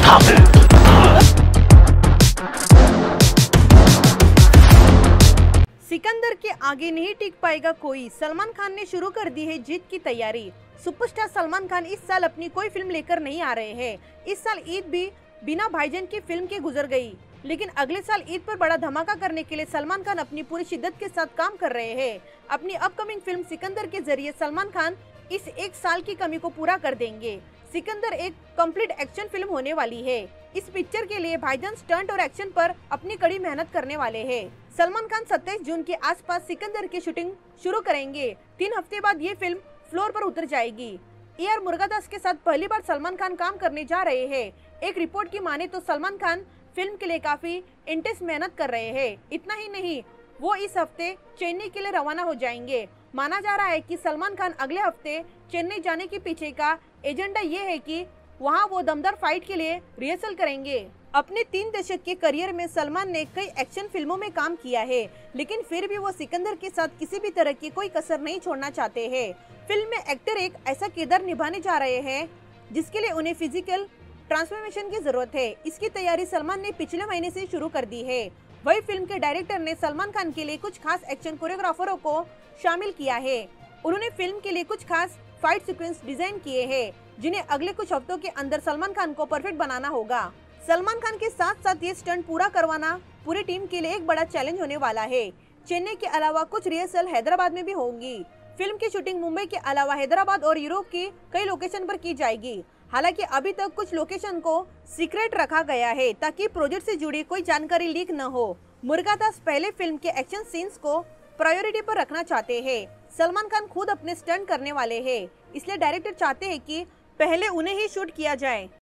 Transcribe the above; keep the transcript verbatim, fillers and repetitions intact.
सिकंदर के आगे नहीं टिक पाएगा कोई, सलमान खान ने शुरू कर दी है जीत की तैयारी। सुपरस्टार सलमान खान इस साल अपनी कोई फिल्म लेकर नहीं आ रहे हैं। इस साल ईद भी बिना भाईजान की फिल्म के गुजर गई, लेकिन अगले साल ईद पर बड़ा धमाका करने के लिए सलमान खान अपनी पूरी शिद्दत के साथ काम कर रहे हैं। अपनी अपकमिंग फिल्म सिकंदर के जरिए सलमान खान इस एक साल की कमी को पूरा कर देंगे। सिकंदर एक कंप्लीट एक्शन फिल्म होने वाली है। इस पिक्चर के लिए भाईजान स्टंट और एक्शन पर अपनी कड़ी मेहनत करने वाले हैं। सलमान खान सत्ताईस जून के आसपास सिकंदर की शूटिंग शुरू करेंगे। तीन हफ्ते बाद ये फिल्म फ्लोर पर उतर जाएगी। ए आर मुरुगदास के साथ पहली बार सलमान खान काम करने जा रहे हैं। एक रिपोर्ट की माने तो सलमान खान फिल्म के लिए काफी इंटेंस मेहनत कर रहे हैं। इतना ही नहीं, वो इस हफ्ते चेन्नई के लिए रवाना हो जाएंगे। माना जा रहा है कि सलमान खान अगले हफ्ते चेन्नई जाने के पीछे का एजेंडा ये है कि वहां वो दमदार फाइट के लिए रिहर्सल करेंगे। अपने तीन दशक के करियर में सलमान ने कई एक्शन फिल्मों में काम किया है, लेकिन फिर भी वो सिकंदर के साथ किसी भी तरह की कोई कसर नहीं छोड़ना चाहते हैं। फिल्म में एक्टर एक ऐसा किरदार निभाने जा रहे हैं जिसके लिए उन्हें फिजिकल ट्रांसफॉर्मेशन की जरूरत है। इसकी तैयारी सलमान ने पिछले महीने से शुरू कर दी है। वही फिल्म के डायरेक्टर ने सलमान खान के लिए कुछ खास एक्शन कोरियोग्राफरों को शामिल किया है। उन्होंने फिल्म के लिए कुछ खास फाइट सीक्वेंस डिजाइन किए हैं, जिन्हें अगले कुछ हफ्तों के अंदर सलमान खान को परफेक्ट बनाना होगा। सलमान खान के साथ साथ ये स्टंट पूरा करवाना पूरी टीम के लिए एक बड़ा चैलेंज होने वाला है। चेन्नई के अलावा कुछ रिहर्सल हैदराबाद में भी होंगी। फिल्म की शूटिंग मुंबई के अलावा हैदराबाद और यूरोप की कई लोकेशन पर की जाएगी। हालांकि अभी तक कुछ लोकेशन को सीक्रेट रखा गया है ताकि प्रोजेक्ट से जुड़ी कोई जानकारी लीक न हो। मुरुगदास पहले फिल्म के एक्शन सीन्स को प्रायोरिटी पर रखना चाहते हैं। सलमान खान खुद अपने स्टंट करने वाले हैं, इसलिए डायरेक्टर चाहते हैं कि पहले उन्हें ही शूट किया जाए।